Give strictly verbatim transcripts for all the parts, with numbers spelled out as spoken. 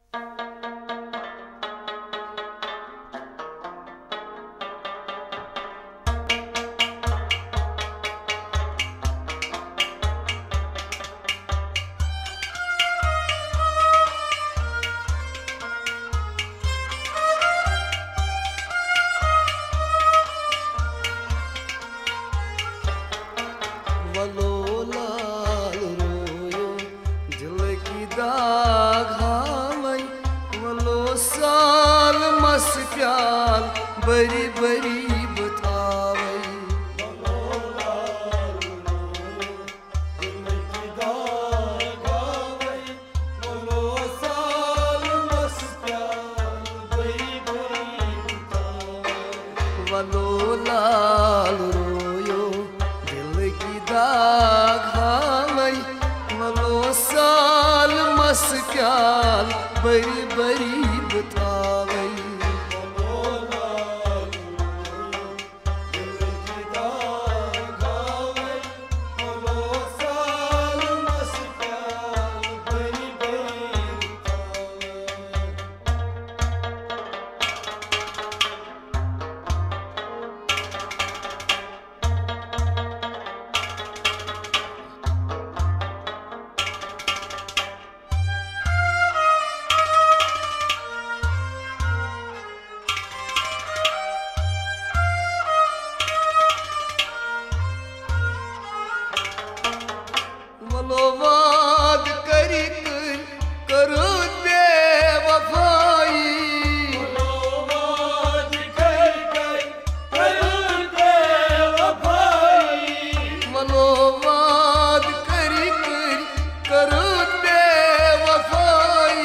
वलो लाल रोयो दिल की दाग हावई वलो साल मस प्याल बरी बरी बतावई वलो लाल रोयो दिल की दाग हावई वलो साल मस प्याल बरी बरी बतावई वलो लाल रोयो दाग हावई वलो साल मस प्याल बरी बरी बतावई वलो लाल रोयो दिल की दाग हावई वलो साल मस प्याल बरी बरी वलो वाद करी कर बेवफाई वलो वाद करी कर बेवफाई वलो वाद करी कर बेवफाई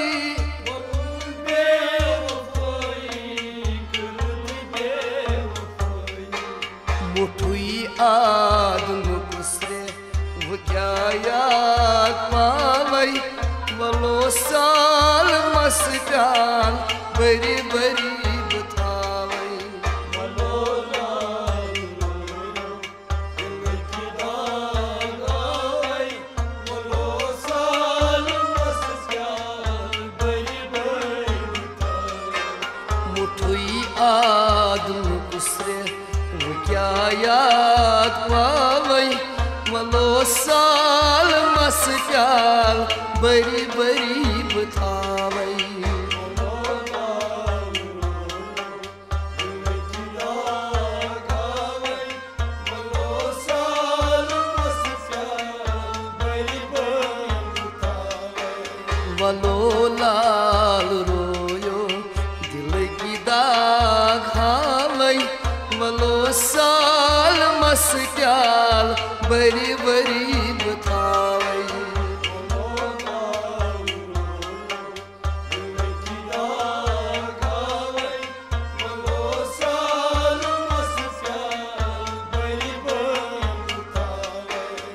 मुठुई आदम गुस्रे वो क्या याद पावई वलो साल मस प्याल बरी बरी बतावई वलो लाल रोयो दिल की दाग हावई वलो साल मस प्याल बरी बरी बतावई मुठुई आदम गुस्रे वो क्या याद पावई वलो साल मस प्याल बरी बरी बतावई वलो लाल रोयो दिल की दाग हावई वलो साल मस प्याल बरी बरी बतावई वलो लाल रोयो दिल की दाग हावई वलो साल मस प्याल बरी बरी बतावई वलो लाल रोयो दिल की दाग हावई वलो साल मस प्याल बरी बरी बतावई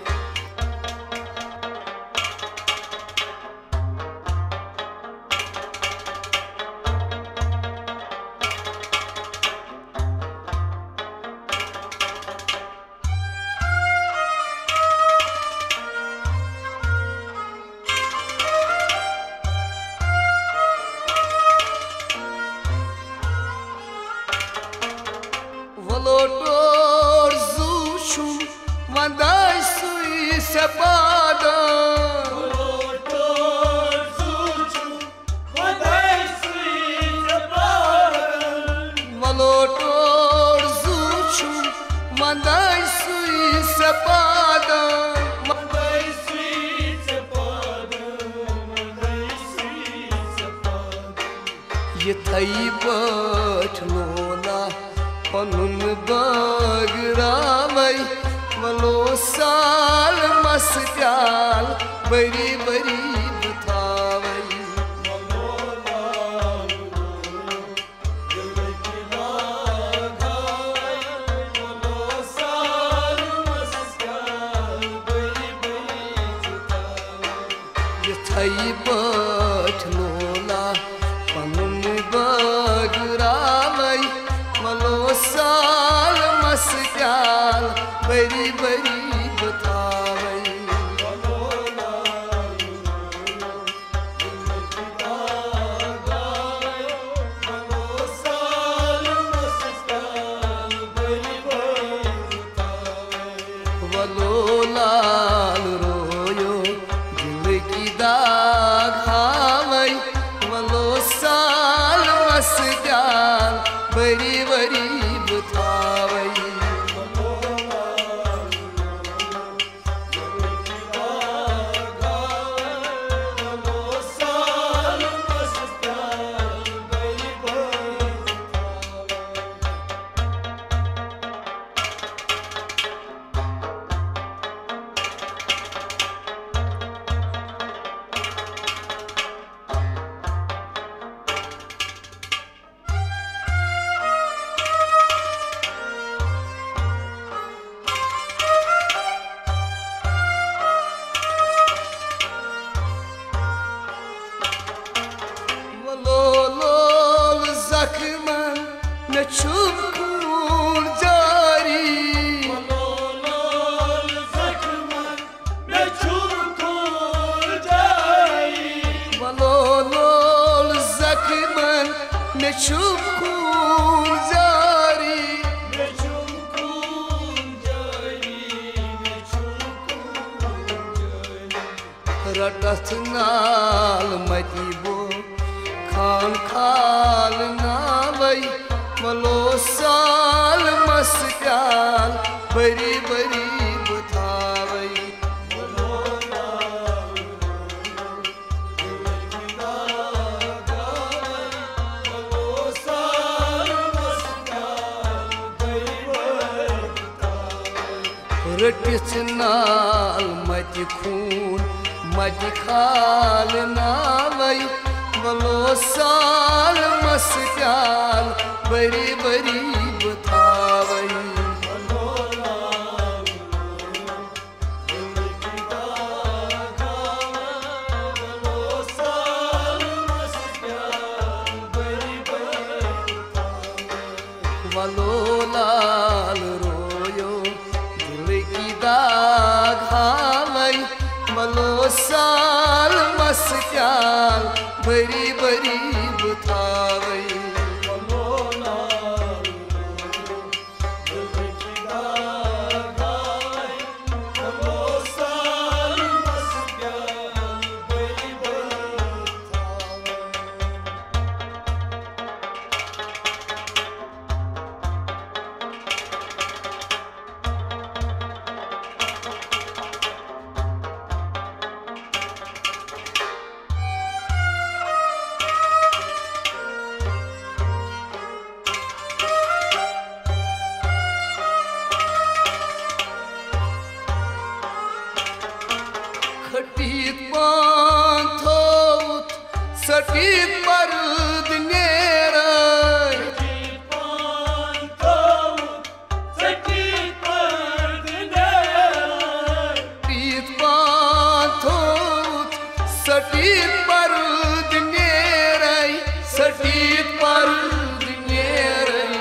वलो टोर जुशुम वंदाय सुई सपादा वलो टोर जुशुम वंदाय सुई सपादा वलो टोर जुशुम वंदाय सुई सपादा वंदाय सुई सपादा वंदाय सुई सपादा ये थई बठनोला पनुन बगरावई वलो साल मस प्याल बरी बरी बतावई वलो लाल रोयो दिल की दाग हावई वलो साल मस प्याल बरी बरी बतावई ये थई बठनोला पनुन बगरावई वलो साल मस प्याल बरी बरी बतावई वलो लाल रोयो बरी बरी बुथावई çubkur cari Malolol zakman ne çubkur cari Malolol zakman ne çubkur cari Ne çubkur cari Ne çubkur cari Ratatnal madibo khan khal navai Malo sal maskal bari bari buthavai Ratis nal mati khoon mati khal navai Malo sal maskal bari bari buthavai Valo lal royo dil ki daag havai Valo sal maskal bari bari buthavai Khatit panthot satit parud nerai Khatit panthot satit parud nerai Khatit panthot satit parud nerai satit parud nerai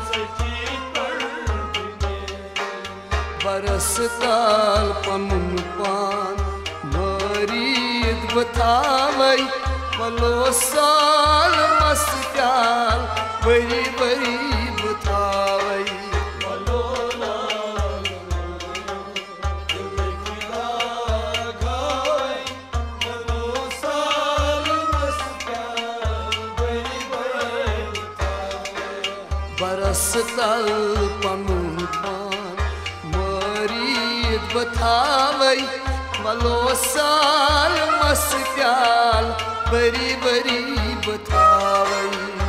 baras tal panun pan marid buthavai Malo sal maskal bari bari buthavai baras tal panun pan marid buthavai Malo sal maskal bari bari buthavai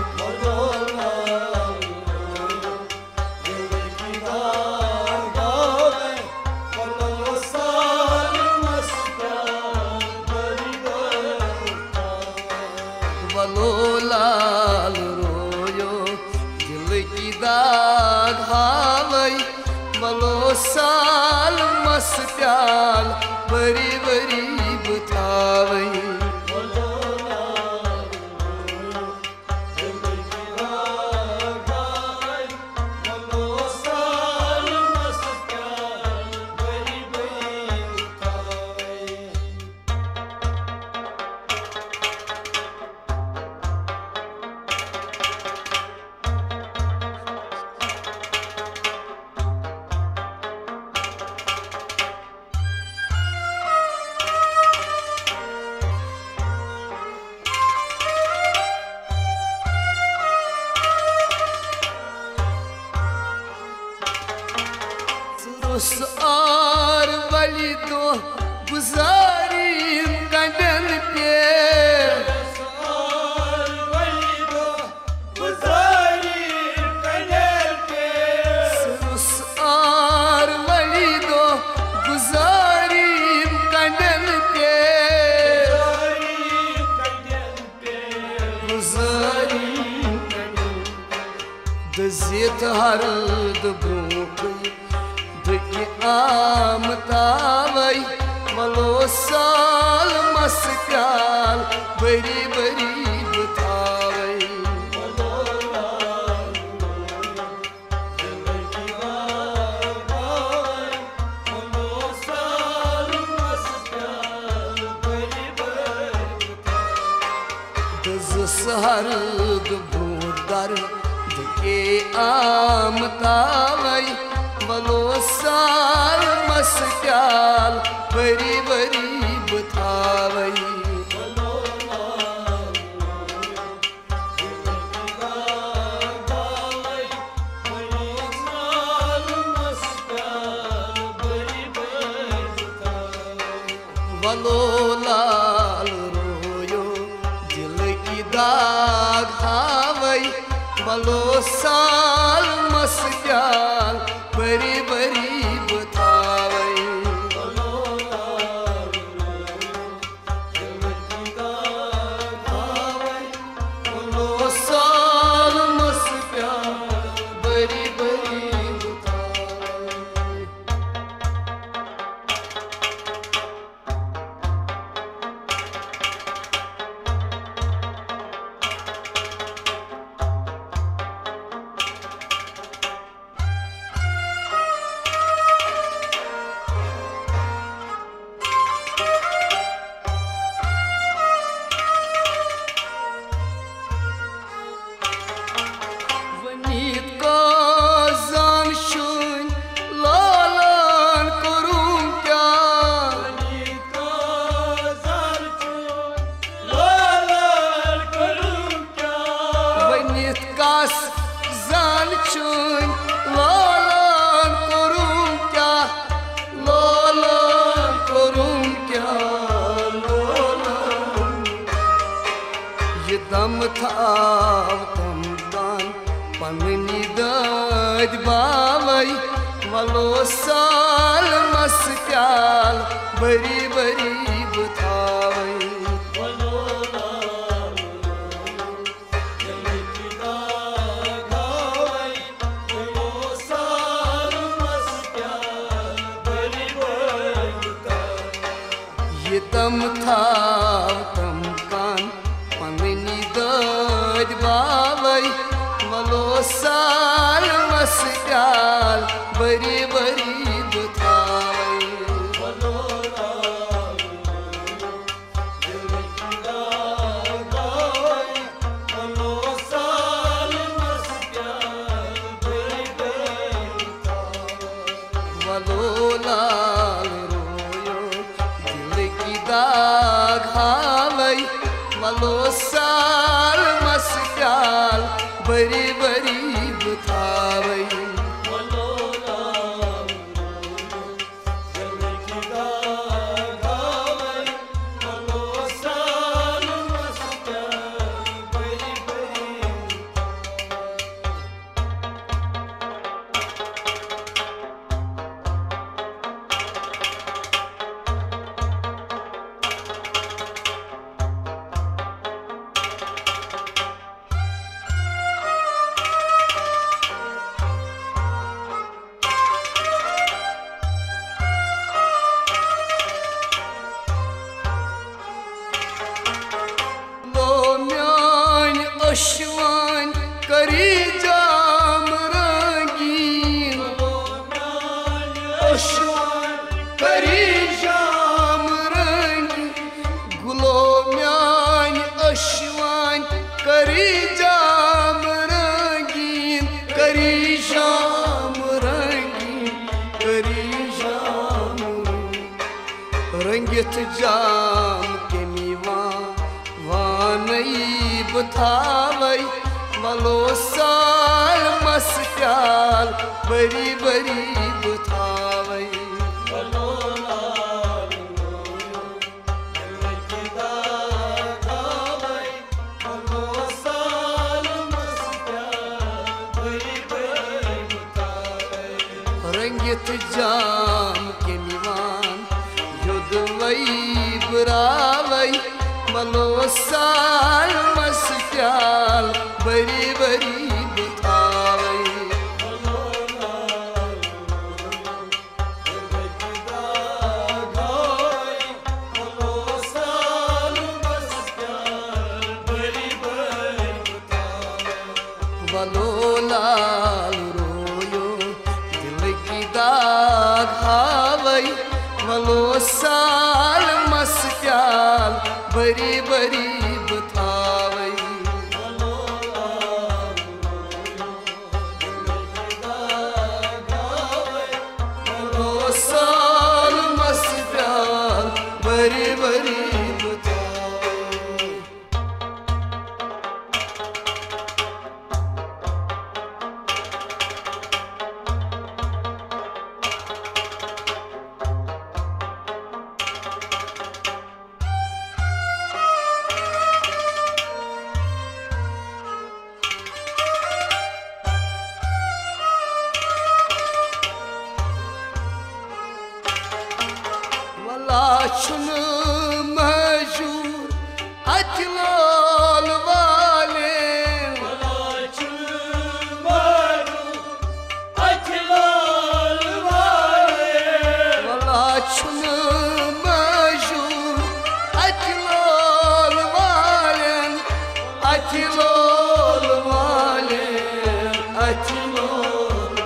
Valo lal royo dil ki daag havai Valo sal maskal bari bari buthavai रुस आर वली दो गुजारी कंडन पे रुस आर वली दो गुजारी कंडन पे गुजारी दजित हर दब्रूक दुखी आम तावई वलो साल मस प्याल बरी बरी बतावई दज हर दब्रूदर दुखी आम तावई वलो साल मस प्याल बरी बरी बतावई वलो लाल रोयो दिल की दाग हावई वलो साल मस प्याल बरी बरी बतावई वलो साल मस प्याल बरी बरी बतावई दम थाव तम दान पन्नी दज बावई वलो साल मस प्याल बरी बरी बतावई ये दम थाव तम कान पन्नी दज बावई वलो साल मस प्याल बरी बरी बतावई वलो लाल रोयो दिल की दाग हावई वलो साल मस प्याल बरी बरी बतावई अश्वान करी जाम रंगीन अश्वान करी जाम रंगीन गुलो म्यान अश्वान करी जाम रंगीन करी जाम रंगीन करी जाम रंगित जाम के मीवा वानई बतावई वलो साल मस प्याल बरी बरी बतावई शाम के निवान युद्ध वही बुरावई मलो साल मस प्याल बरी बरी बुतावई वलो लाल रोयो दिल की दाग हावई वलो साल मस प्याल बरी बरी बुतावई वलो साल मस प्याल बरी बरी बुतावई लाचुन मजूर अचलाल वाले लाचुन मजूर अचलाल वाले अचलाल वाले अचलाल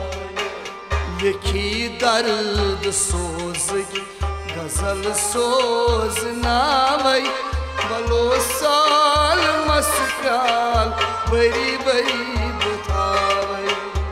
लिखी दर्द सोज गजल सोज नावई बलो साल मस प्याल बरी बरी बुतावई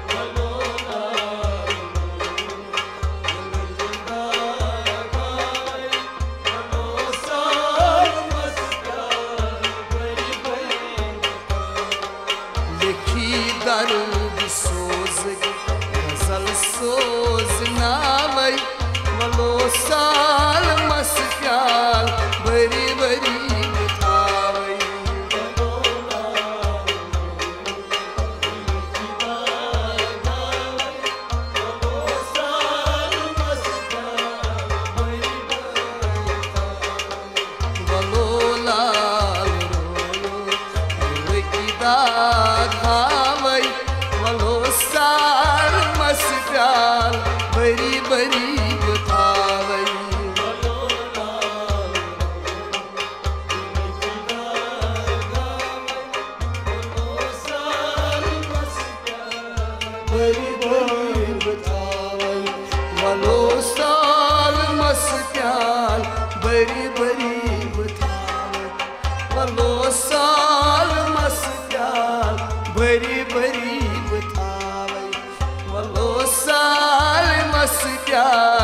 लिखी दर्द सोज गजल सोज नावई वलो साल मस प्याल बरी बरी बुतावई वलो लाल रोयो दिल की दाग हावई वलो साल मस प्याल बरी बरी बुतावई बरी बरी बुतावई वलो साल मस प्याल बरी बरी बुतावई वलो साल मस प्याल बरी बरी बुतावई वलो साल मस प्याल